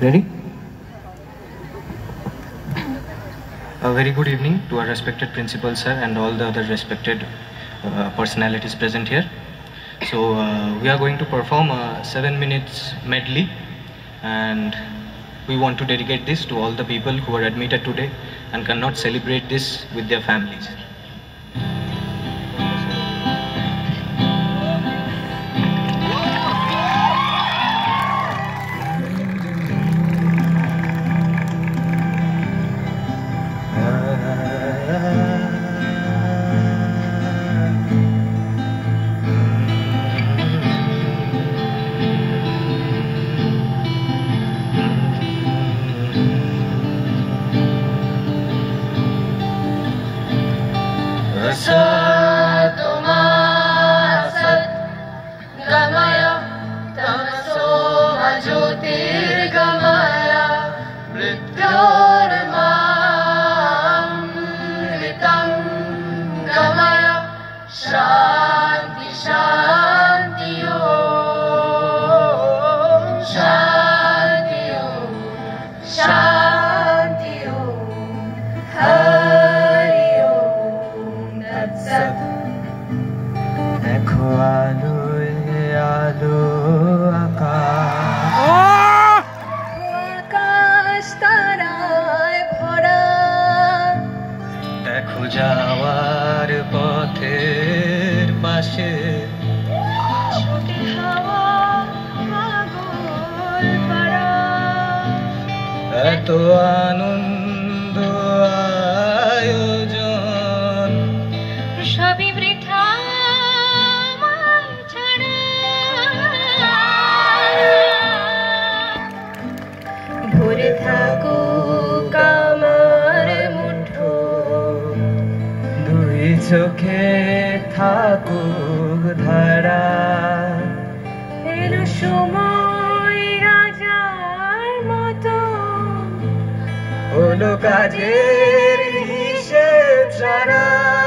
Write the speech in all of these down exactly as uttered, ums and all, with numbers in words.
Ready? A very good evening to our respected principal sir and all the other respected uh, personalities present here. So uh, we are going to perform a seven minutes medley, and we want to dedicate this to all the people who are admitted today and cannot celebrate this with their families. যাওয়ার পথের পাশে ছোটে হাওয়া পাগল পাড়া এত আনন্দ আয়োজন সবই বৃথা আমায় ছাড়া ভরে থাকুক আমার মুঠো চোখে থাকুক ধারা এলো সময় রাজার মতো হলো কাজের হিসেব সারা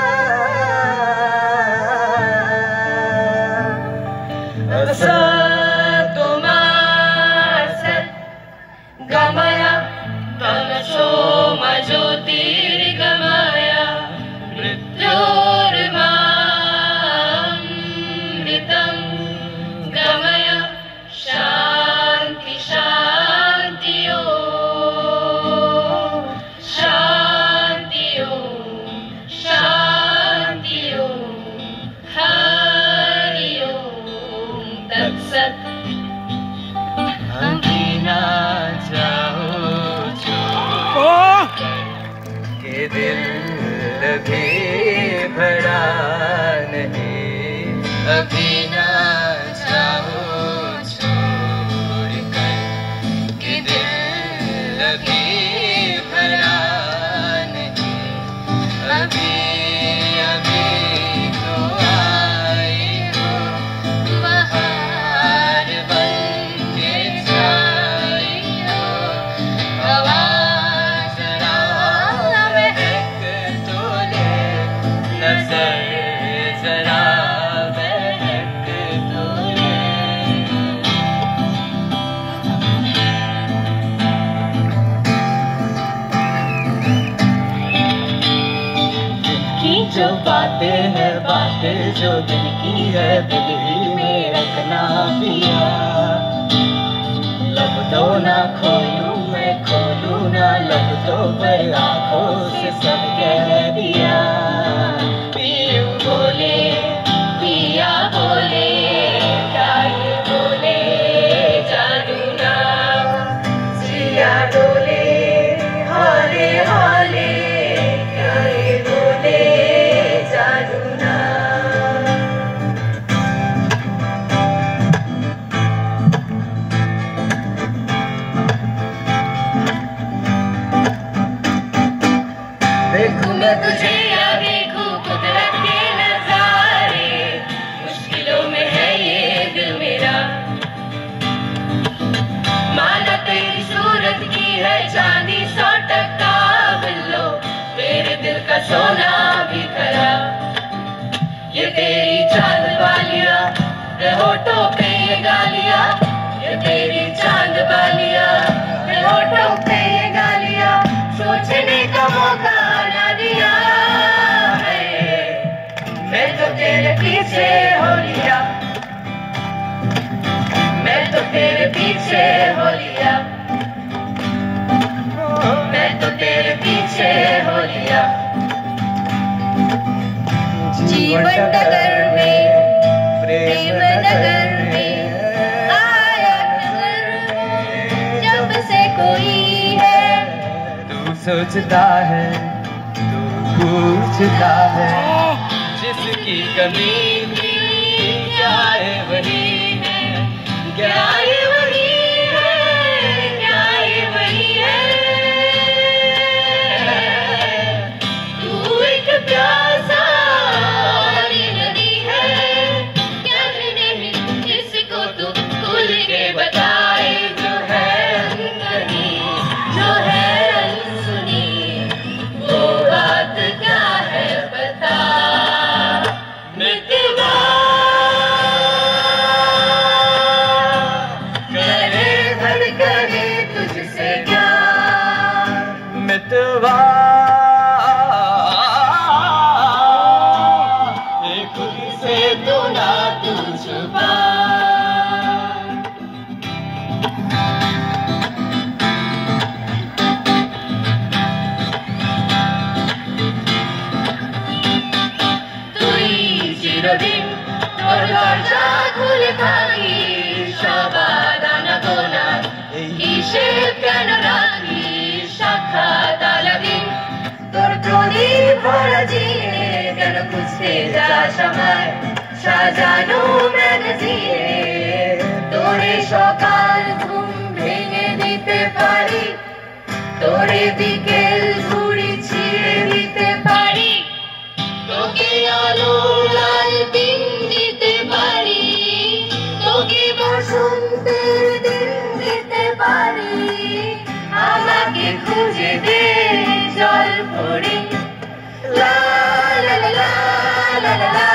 তোমার সৎ গময়া তমসো মজ্যোতির গময়া মৃত্যুর্মামৃতং গময় শান্তি শান্তি ওম শান্তি ওম শান্তি ওম হরি ওম তৎসৎ अभी ना जाओ छोड़ के दिल भी भरा नहीं अभी ना जाओ छोड़ कर कि दिल भी भरा नहीं अभी अभी तो आई हो बहार बन के जाई हो हवा जरा महक तो ले नजर जरा महक तो ले की जो बातें हैं बातें जो दिल की है दिल ही में रखना पिया लब तो ना खोलूं मैं खोलूं ना लब तो पर आंखों से सब कह दिया पीयू बोले पिया बोले गाय बोले जादू ना जिया डोले हाले हाले गाय बोले जादू ना देखूं मैं तुझे या देखूं कुदरत के नजारे मुश्किलों में है ये दिल मेरा माना तेरी सूरत की है चांदी सौ टका बिल्लो मेरे दिल का सोना भी खरा ये तेरी चांद वालिया होठों पे ये गालिया ये तेरी चांद वालिया तेरे पीछे हो लिया, मैं तो तेरे पीछे हो लिया, मैं तो तेरे पीछे हो लिया। जीवन नगर में, प्रेम नगर में, आया नगर जब से कोई है। तू सोचता है, तू पूछता है, जिसकी कमी थी क्या है वही है, क्या है वही है, क्या है वही है। तू एक प्यासा वाली नदी है, क्या नहीं जिसको तू खुल के बताए, जो है अनकही, जो है अनसुनी, वो बात क्या है बता। मितवा करे धड़कने तुझसे क्या, मितवा खुद से तू ना तू छुपा। তুই চিরদিন তোর দরজা খুলে থাকি, সবার আনাগোনা এই হিসেব কেন রাখি, সাক্ষাৎ আলাদিন তোর প্রদীপ ভরা জিনে কেন খুঁজতে যাস আমায় সাজানো ম্যাগাজিনে। তোরে সকাল ঘুম ভেঙে দিতে পারি, তোরে বিকেল ঘুড়ি ছিঁড়ে দিতে পারি, তোকে আলো লাল দিন দিতে পারি, তোকে বসন্তের দিন দিতে পারি। আমাকে খুঁজে দে জল পড়ে, লা লা লা লা লা লা।